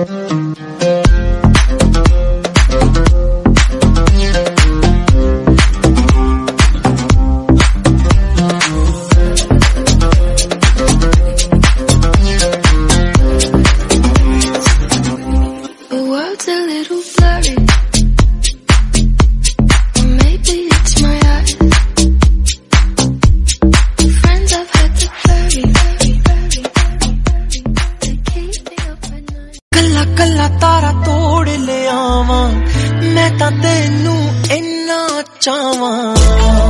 कल्ला तारा तोड़ ले आवां मैं तां तेनू इन्ना चाहवां